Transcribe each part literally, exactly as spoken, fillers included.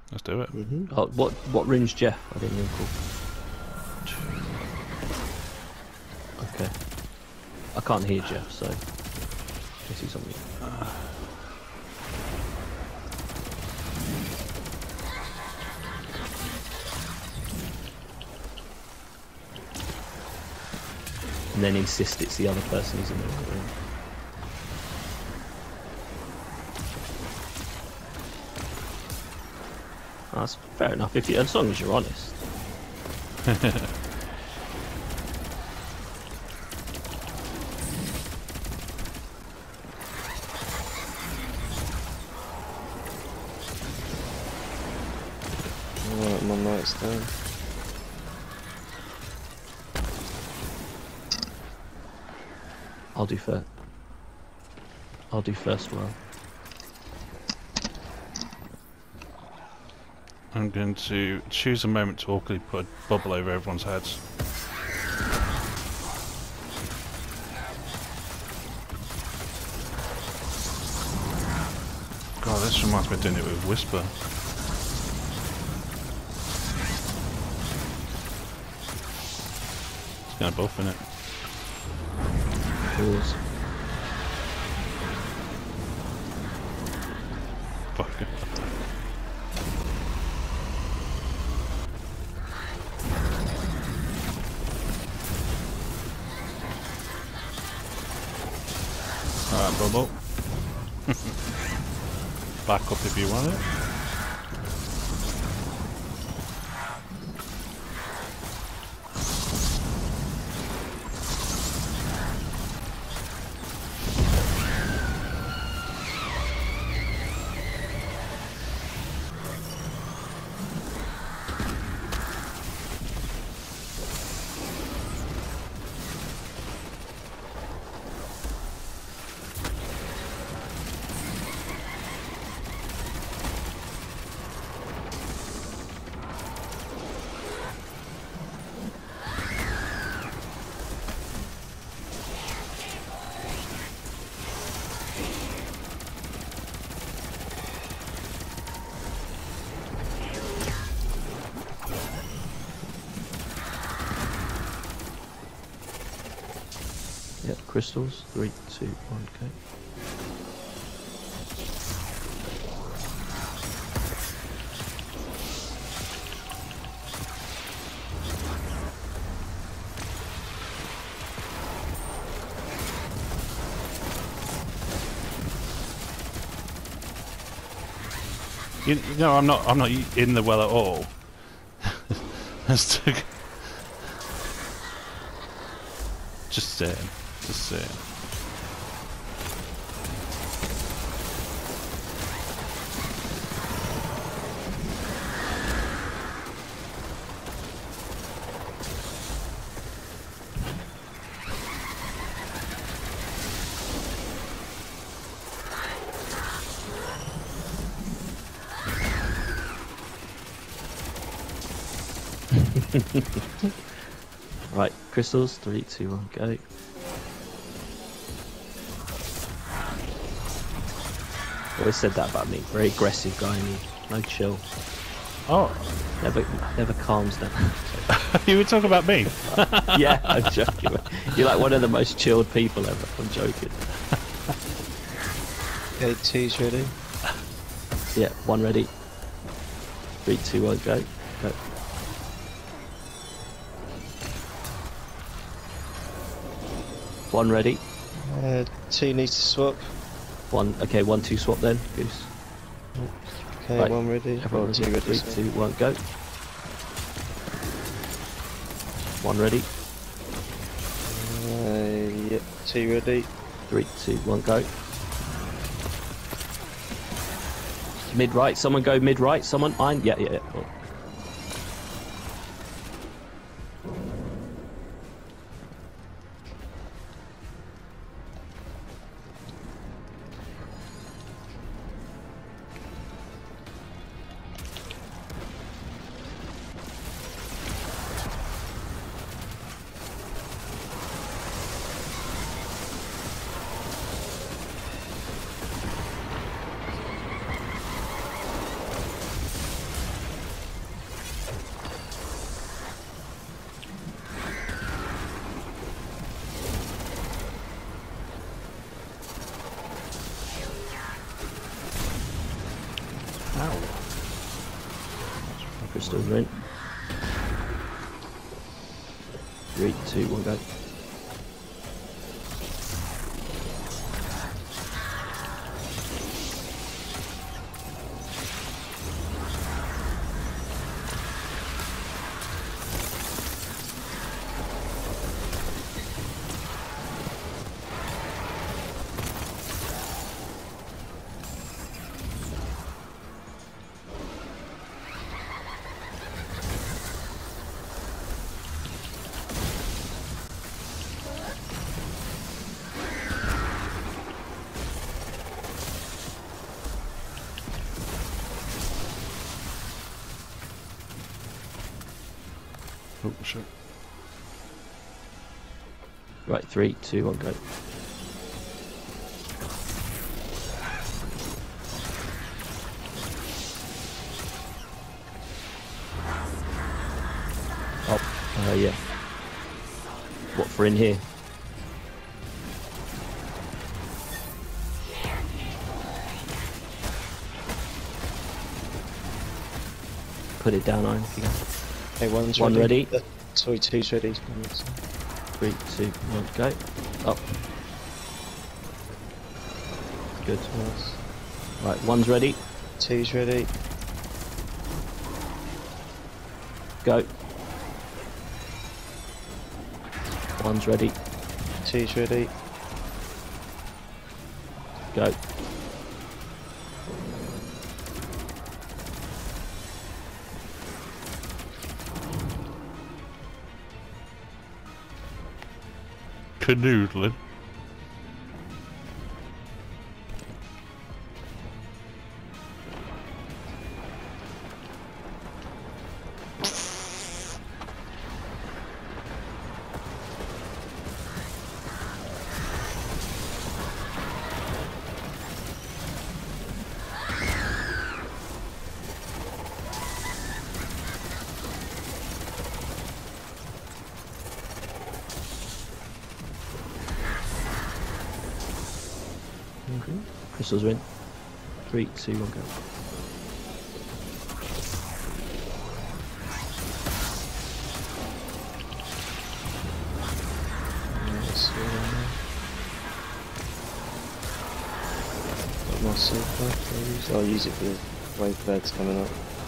Let's do it. Mm-hmm. Oh, what what ring's Jeff? I didn't even call. Okay. I can't hear Jeff, so guess he's on me. And then insist it's the other person who's in the room. Oh, that's fair enough, if you, as long as you're honest. Alright, my night's done. I'll do first. I'll do first row. I'm going to choose a moment to awkwardly put a bubble over everyone's heads. God, this reminds me of doing it with Whisper. It's going to buff, innit? Pause. Fuck it. Alright, bubble. Back up if you want it. Yep, crystals. Three, two, one, go. You, no, I'm not. I'm not in the well at all. That's too. Just saying. Just saying. Right, crystals. Three, two, one, go. Always said that about me. Very aggressive guy, me. No chill. Oh, Never, never calms down. you were talking about me. Yeah, I'm joking. You're like one of the most chilled people ever. I'm joking. Okay, two's ready. Yeah, one ready. Three, two, one, go. Go. One ready. Uh, two needs to swap. One. Okay, one, two, swap then. Goose. Okay, Right. one ready. Everyone Oh, ready. two ready. Three, sorry. two, one, go. One ready. Uh, yep, two ready. Three, two, one, go. Mid right. Someone go mid right. Someone mine. Yeah, yeah, yeah. Cool. Crystals are in. Three, two, one, go. Oh, shit. Right, three, two, one, go. Oh, uh, yeah. What for in here? Put it down, Iron, if you can. Okay, one's One ready. ready. Uh, sorry, two's ready. Three, two, one, go. Up. Good. Nice. Right, one's ready. Two's ready. Go. One's ready. Two's ready. Go. Canoodling. Okay. Crystals are in. Three, two, one, go. Nice. Got my super. I'll use, I'll use it for the wave birds coming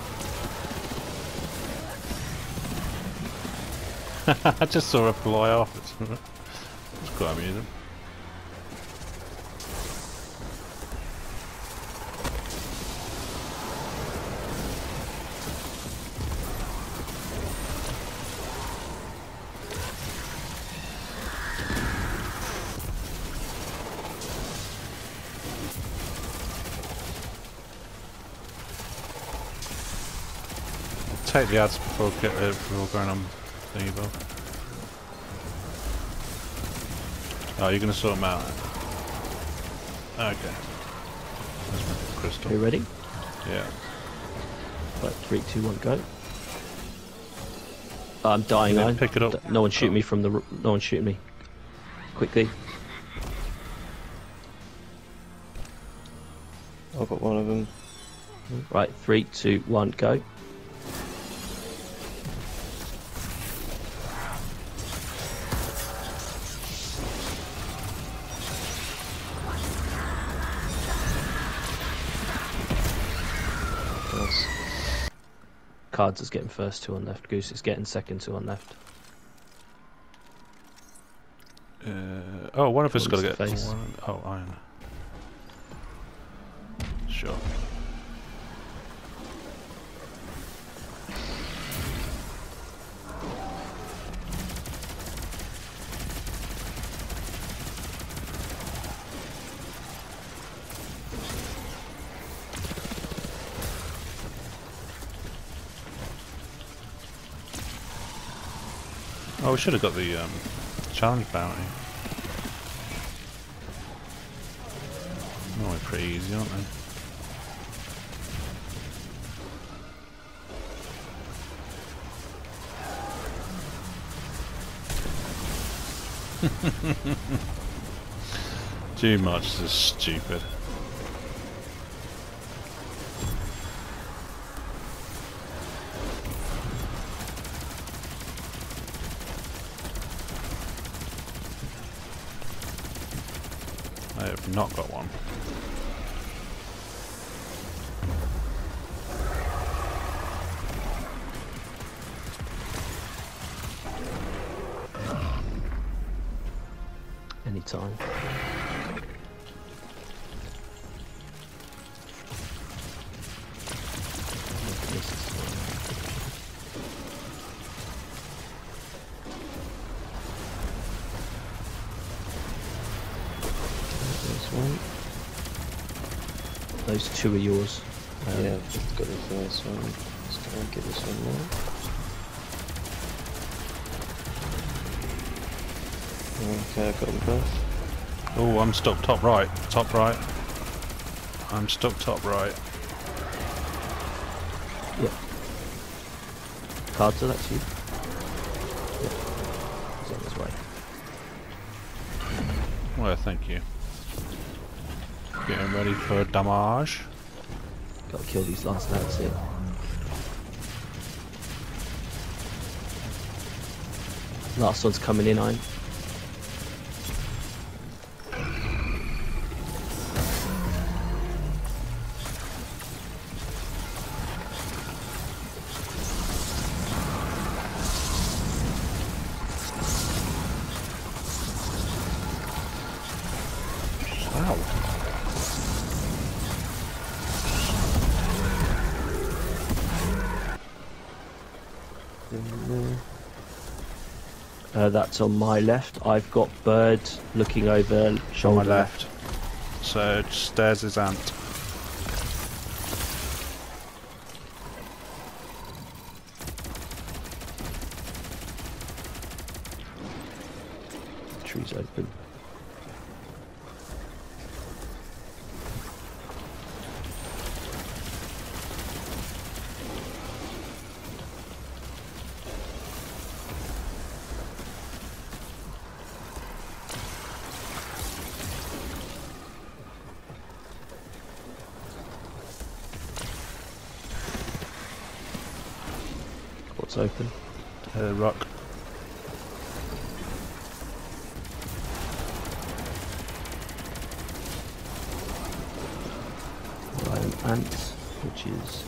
up. I just saw her fly off. It's, it's quite amusing. Take the ads before, get, uh, before going on thingy bob. Oh, you're going to sort them out? Okay. That's my crystal. Are you ready? Yeah. Right, three, two, one, go. Oh, I'm dying, Yeah, Iron. pick it up. No one shoot me from the... r- No one shooting me. Quickly. I've got one of them. Right, three, two, one, go. Nice. Cards is getting first, two on left. Goose is getting second, two on left. Uh, oh, one of us got to Towards the get... face. One, oh, iron. Sure. Oh, we should have got the um, challenge bounty. Normally pretty easy, aren't they? Too much, this is stupid. I've not got one. Anytime. This is There's one. Those two are yours. Um, Yeah, I've got the first one. Let's go and get this one now. Okay, I've got them both. Oh, I'm stuck top right. Top right. I'm stuck top right. Yep. Cards, so that's you. Yep. He's on his way. Well, thank you. Getting ready for damage. Gotta kill these last lads here. Last one's coming in, I'm. Wow. Uh, that's on my left. I've got Bird looking over On shoulder my left. So stairs is ant. Trees open. What's open? Uh, rock. Iron ants, which is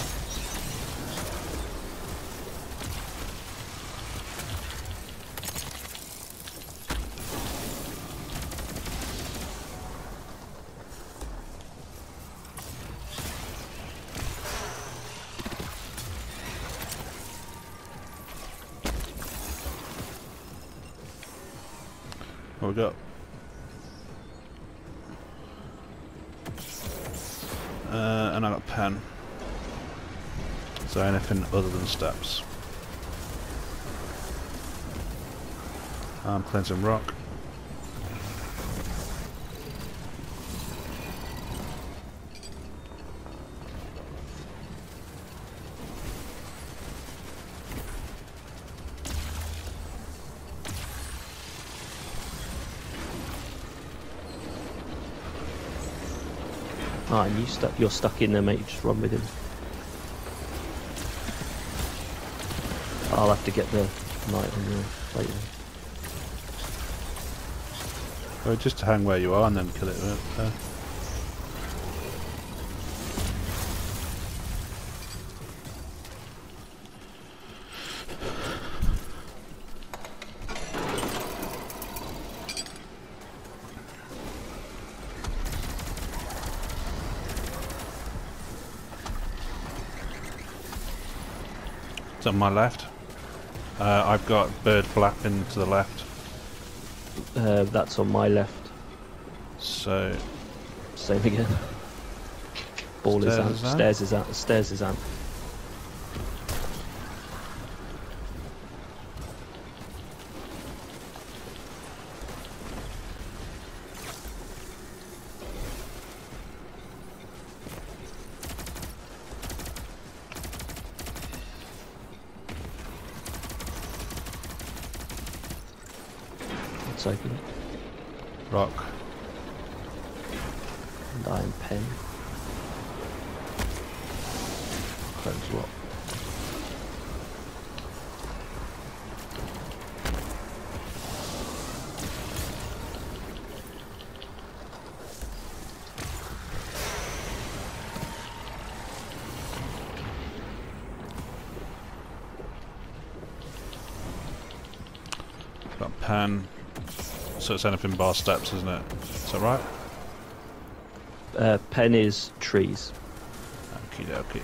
What we got? Uh, and I got a pen. So anything other than steps. I'm cleansing rock. ah, and you stuck. You're stuck in there, mate. You just run with him. I'll have to get the knight on your later. Well, just hang where you are and then kill it. Uh, It's on my left. Uh, I've got bird flapping to the left. Uh, that's on my left. So Same again. Ball is Stairs out. is out? Stairs is out. Stairs is out. Let's open it. rock. And iron pen. Close rock. pen. So it's anything bar steps, isn't it? Is that right? Uh, pen is trees. Okie dokie.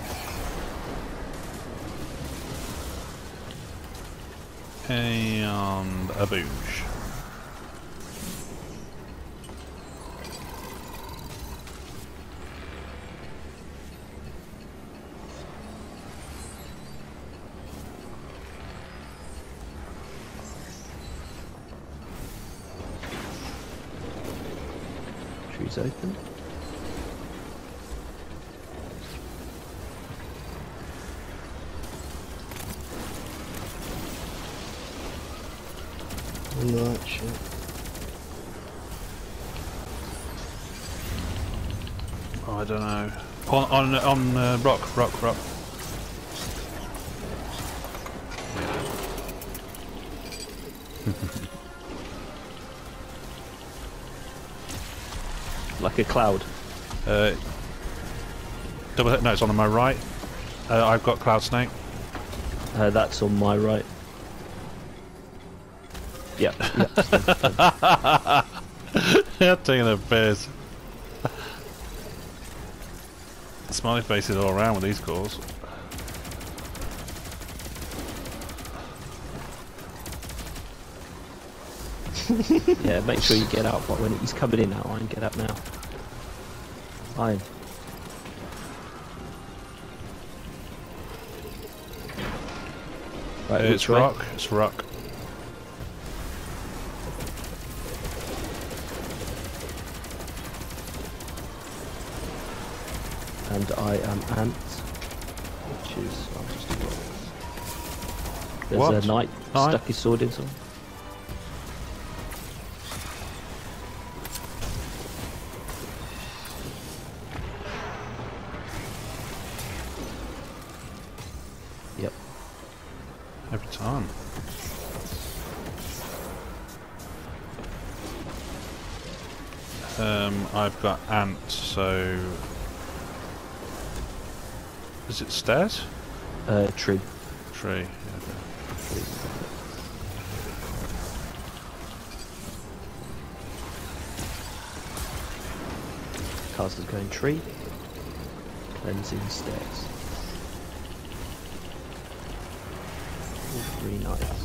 And a boosh. Trees open. Right, shit. Oh, I don't know. On on on uh, rock, rock, rock. Like a cloud. Uh, double hit. No, it's on my right. Uh, I've got cloud snake. Uh, that's on my right. Yep. yep You're taking a piss. Smiley faces all around with these calls. Yeah, make sure you get out, but when he's coming in now, Iron, get up now. Iron. Right, It's which way? rock. It's rock. And I am Ant, which is I'll just do rock. There's What? a knight Knight? stuck his sword in someone. Yep. Every time. Um, I've got ant, so is it stairs? Uh, tree. Tree. Yeah, Tree. Caster's going tree. Cleansing stairs. All three knights.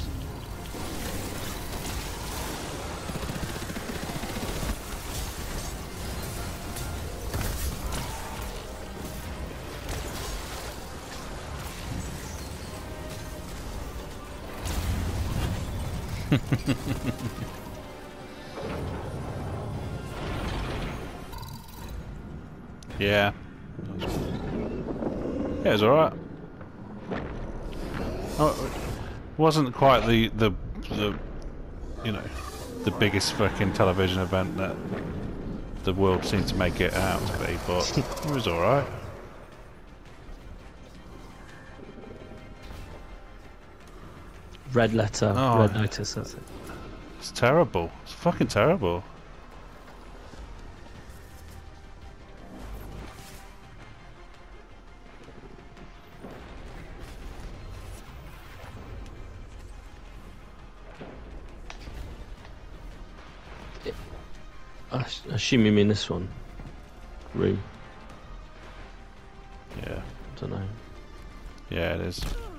yeah. Yeah, it was alright. Oh, it wasn't quite the, the the you know the biggest fucking television event that the world seemed to make it out to be, but it was alright. Red letter, Oh. red notice, that's it. It's terrible. It's fucking terrible. I s- assume you mean this one. Room. Yeah. I don't know. Yeah, it is.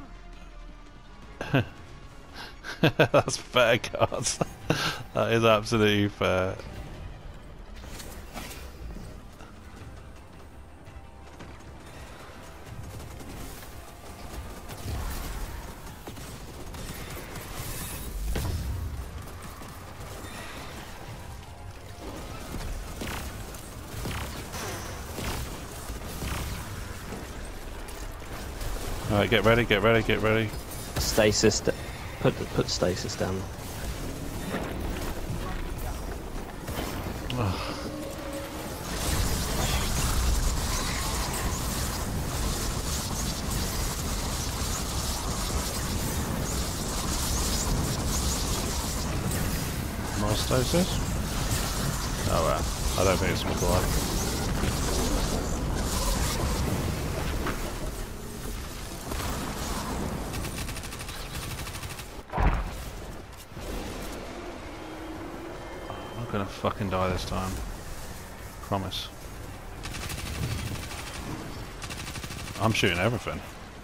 That's fair, cards. That is absolutely fair. Alright, get ready, get ready, get ready. Stasis. d- Put put stasis down. More stasis? Oh well, I don't think it's required. gonna fucking die this time. Promise. I'm shooting everything.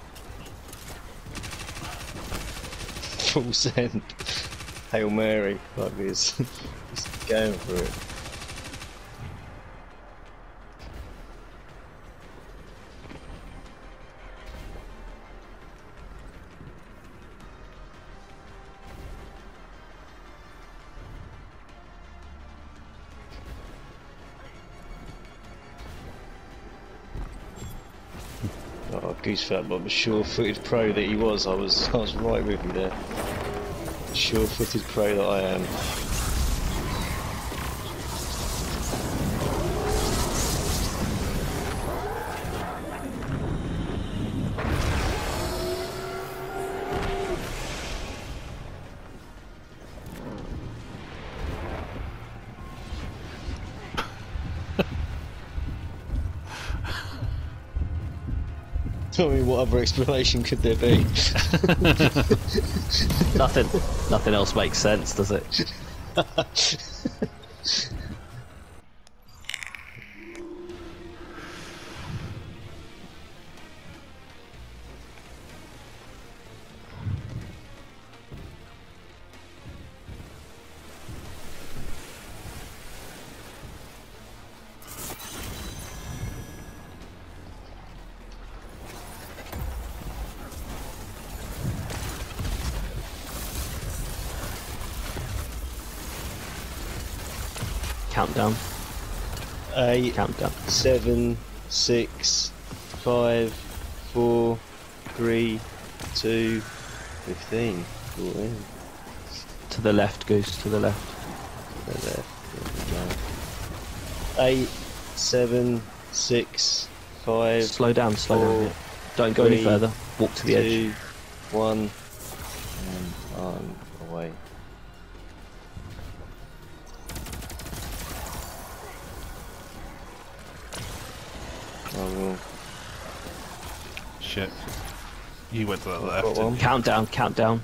Full send. Hail Mary, like this. Just going for it. Oh, goose fat, but the sure-footed pro that he was, I was, I was right with you there. The sure-footed pro that I am. I mean, what other explanation could there be? Nothing. Nothing else makes sense, does it? Countdown. Eight, Countdown. seven, six, five, four, three, two, fifteen. fourteen. To the left, Goose. To the left. To the left. There we go. Eight, seven, six, five. Slow down. Slow four, down. Yeah. Don't go any three, further. Walk to the edge. Two, one, and on away. I will. Shit. You went to the Got left. one. didn't you? Countdown. Countdown.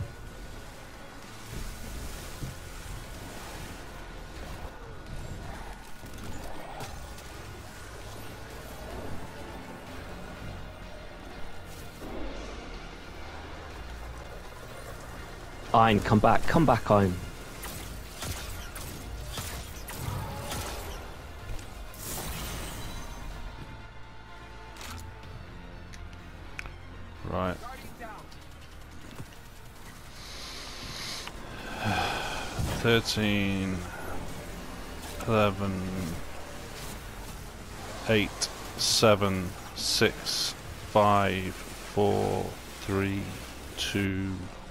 Iron, come back. Come back, Iron. Right. Thirteen, eleven, eight, seven, six, five, four, three, two.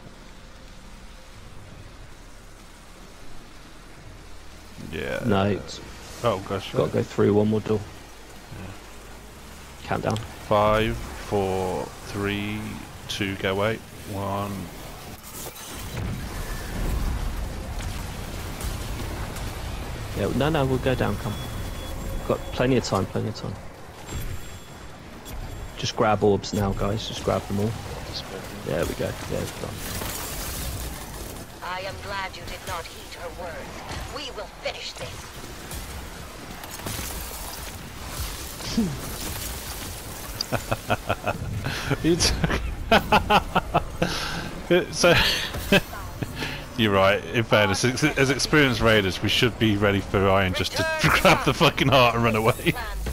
Yeah. No, it's Oh gosh. got to go through one more door. Countdown. Five, four, three, two, go away. One. Yeah, no, no, we'll go down. Come. Got plenty of time. Plenty of time. Just grab orbs now, guys. Just grab them all. There we go. Yeah, it's done. I am glad you did not heed her words. We will finish this. You took- so you're right. In fairness, as as experienced raiders, we should be ready for Iron just to grab the fucking heart and run away. Plans